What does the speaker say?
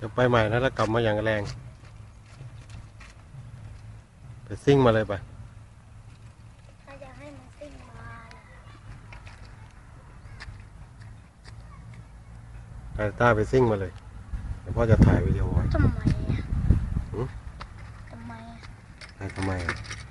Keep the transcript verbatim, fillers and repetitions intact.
จะไปใหม่นะแล้วกลับมาอย่างแรงไปซิ่งมาเลยไปถ้าจะให้มันซิ่งมาไอ้ต้าไปซิ่งมาเลยเดี๋ยวพ่อจะถ่ายวิดีโอไว้ทำไมอ่ะหืมทำไมอ่ะไอ้ทำไมอ่ะ